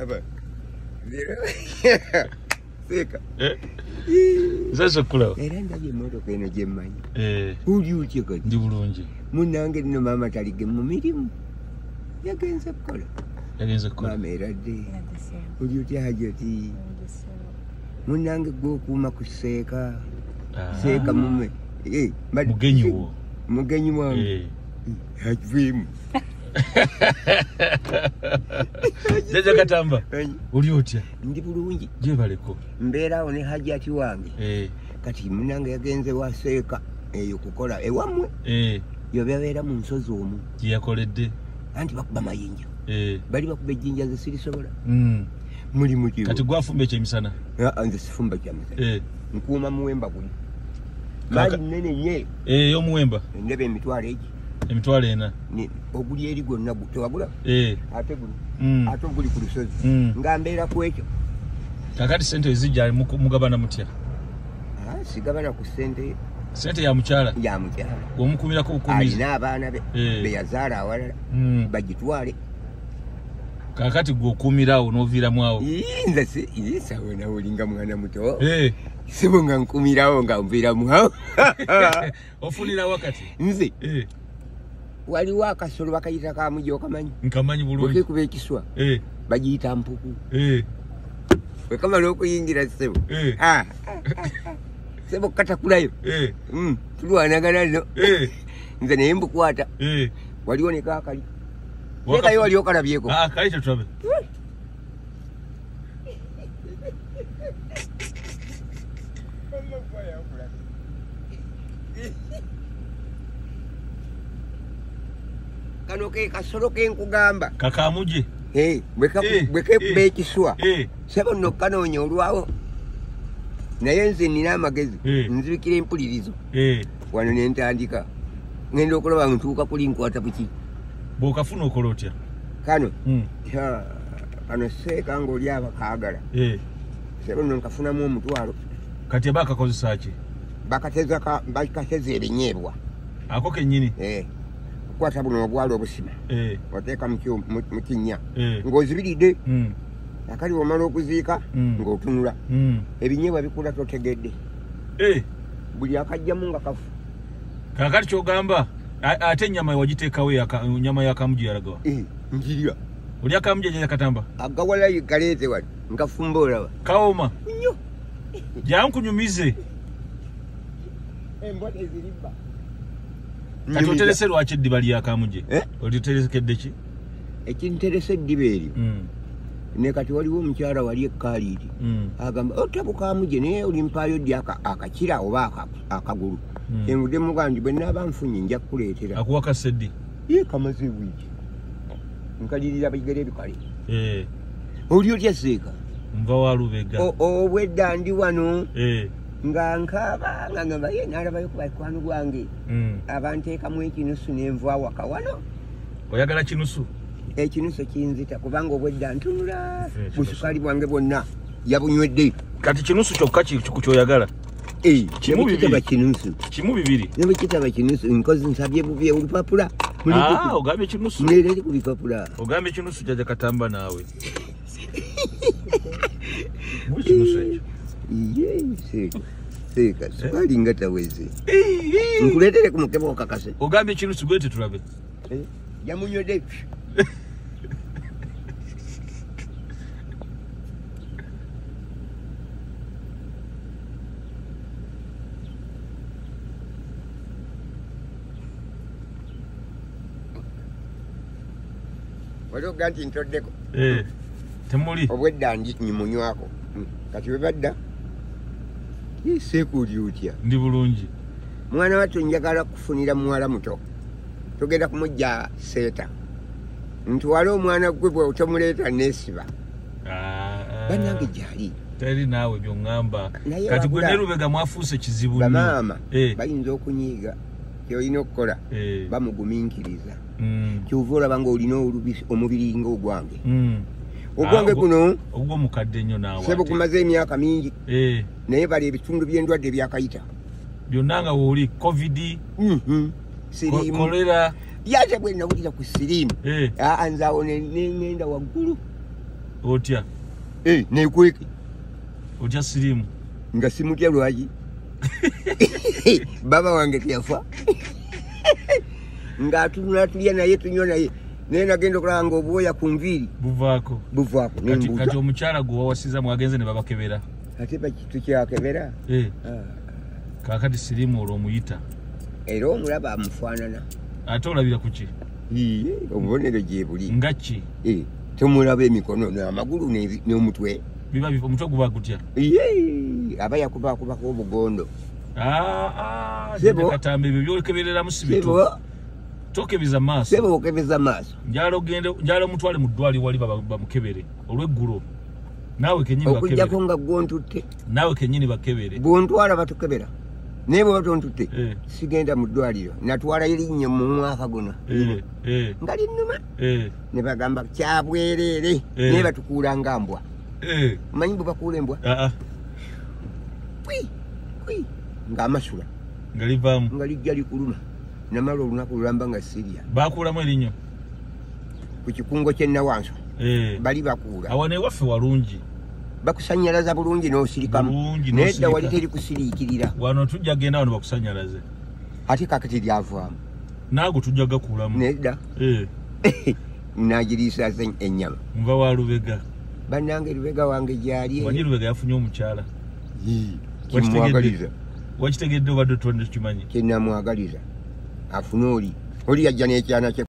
Aba. Seka. Sasa kula. Era ndabye motoka eno gye mmanyi. Uli utye kati? Ndi bulungi. Munnange nno maama talige mu mirimu. Yagenze kukola. Maama eradde. Uli utya Hajati? Munnange gw'okuuma ku Seeka. Seeka mume. Mugenyi wo. Mugenyi wange. Hajimu. Jaja katamba. Uli otya? Ndi bulungi. Je baleko. Mbeerawo ne Hajati wange. Kati munnange yagenze wa Seeka eyo kukola ewamwe. Yo byabeera mu nsozi omwo. Yakoledde. Anti bakuba mayinja. Bali bakuba ejjinja ze sirisobola. Muli mukiwo. Kati gwafumba ekyemisana. Nze sifumba kyemisana. Nkuuma muwemba guli. Mali nnene nnyo. Y'omuwemba. Ndebe emitwalo egi. Emitwalo ena. Oguli eri gwonna tewagula? Ate guno. Ate oguli ku lusozi. Nga mbeera ku ekyo. Kakati sente ezijja mugabana mutya? Sigabana ku sente. Sente ya mukyala? Ya mukyala. Gwomukumirako bukumizi? Alina abaana be. Be yazaala awalala. Bagitwale. Kakati gw'okuumirawo n'oviiramu awo? Nze sawe nawe olinga mwana muto. Sibo nga nkuumirawo nga nviiramu awo. Ofunira wakati? Nze waliwo akasolo bakayita kamujo okamanyi? Nkamanyi bulungi. Bwekekuba ekiswa bagiyita mpuku. Wekamala okuyingira ssebo. Sebo katakulayo. Tulwanagana nno. Nze naye mbukwata. Waliwo ne kaakali. Nekayo wali okalabyeko. Kali tetulabe. Kano ke kasolo ke nkugamba. Kakamuje. Bwekekuba ekiswa. Sebo nno kanoonya olwawo. Naye nze nina amagezi. Nzibikira empulirizo. Wano ne ntandika. Ngenda okulaba ntuuka kuli nkwata buki. Bw'okafuna okola otya? Kano. Kano Seeka ng'oli abakaagala. Sebo nno nkafunamu omutwalo. Kati bakakozesa ki? Bakateza ebinyeebwa. Ako kennyini? Okukwata buno obwala obusima. Wateeka mu kinnya. Ng'ozibiridde. Akali omala okuziika ng'otunula. Ebinyeebwa bikula totegedde. Buli akajjamu nga kafu. Kakati ky'ogamba ate ennyama wagiteekawo ennyama y'akamuji yalagawa? Njirya. Oli akamuji Jaja katamba? Agawalayo galeete wali nkafumba olaba. Kaoma? Nnyo. Jankunyumize. Embwa tezirimba. Kati oterese lwaki eddiba ly'akamuji? Oliteresekedde ki? Ekinteresa eddiba eryo. Ne kati waliwo omukyala wali ekkaaliiri. Agamba otabukamuje naye olimpaayo ddi akakira oba akagulu. Engudde mugandi bwe naaba nfunye nja kukuleetera. Akuwaka seddi? Kamaze wiiki. Nkalirira bigere bikale. Oli otya Seeka? Nva wa Lubega. Obwedda ndi wano. Nga nkaaba nga ngamba ye nalabayo ku bakwano gwange. Abanteekamu ekinusu n'enva waka wano. Oyagala kinusu? Ekinusu kinzita kubanga obwedda ntunula. Busukali bwange bwonna yabunywedde. Kati kinusu kyokka kyoyagala? Kimu bibiri. Kimu bibiri. Nebe kitaba kinusu nkozi nsabye bubye olupapula. Ogambye kinusu. Mulere ku bipapula. Ogambye kinusu Jaja katamba naawe. Mu kinusu ekyo. Seeka sukali nga taweze. Nkuleetere ku mukebe okakase. Ogambye kinusu gwete tulabe. Yamunywedde. Waliwo ganti ntoddeko. Temuli. Obwedda ndi nyimunywako. Kati we badda. Seeka oli otya? Ndi bulungi. Mwana wattu njagala kufunira muwala muto. Togenda kumujja seeta. Ntwala omwana gwe bwe otomuleeta neesiba. Bannange gyali. Teri naawe by'oŋŋamba. Kati gwe ne Lubega mwafuuse kizibu nnyo. Bamaama bayinza okunyiiga ky'olina okukola bamugumiikiriza. Kyova olaba ng'olina omubiri ng'ogwange. Ogwange guno ogw'omukadde nnyo naawe. Sebo gumaze emyaka mingi. Naye bali ebitundu by'endwadde byakayita. Byonna nga wooli COVID, siriimu, kolera. Yate bwe nawulira ku siriimu. Nze awo ne ngenda waggulu. Otya? Nekweke. Otya sirimu? Nga simutya lwaki. Baba wange tyafa. Nga tulya naye tunywa naye. Naye nagenda okulanga obwoya ku nviiri. Buvaako. Kati omukyala gwe wawasiza mwagenze ne babakebera. Ate tukyakebera? Kaakati sirimu olw'omuyita. Era omulaba amufaanana. Ate olabira ku ki? Obubonero gye buli. Nga ki? Tomulaba emikono n'amagulu n'omutwe. Biba omutwe guba gutya? Aba yakubakubako obugondo. Katamba ebyo byokebereramu si bitu. Tokebeza maaso. Sebo okebeza maaso. Njalo mutwale mu ddwaliro wali bamukebere olw'eggulo. Naawe kenyini bakebere. Okujjako nga gwontutte. Naawe kenyini bakebere. Bwontwala batukebera. Naye bwe batontutte sigenda mu ddwaliro. Natwala erinnya mu mwaka guno. Nga linnuma. Ne bagamba kyabwereere. Naye batukuula nga mbwa. Manyi bwe bakuula embwa? Nga amasula. Nga livaamu. Nga lijja likuluma. Namala olunaku lulamba nga Syria. Bakuulamu erinnyo? Ku kikungo ky'e Nawanso. Bali bakuula. Awo ewaffe walungi. Bakusanyalaza bulungi n'osirikamu. Nedda wali teri kusiriikirira. Wano tujja genda wano bakusanyalaze. Ate kakati lyavaamu. Naago tujja gakuulamu. Nedda. Nagiriisa ennyama. Nva wa Lubega. Bannange Lubega wange gyali. Wanyi Lubega yafunye omukyala. Kimwagaliza. Wakitegedde obadde tukimanyi? Kye namwagaliza. Afune oli yajja n'ekyana kye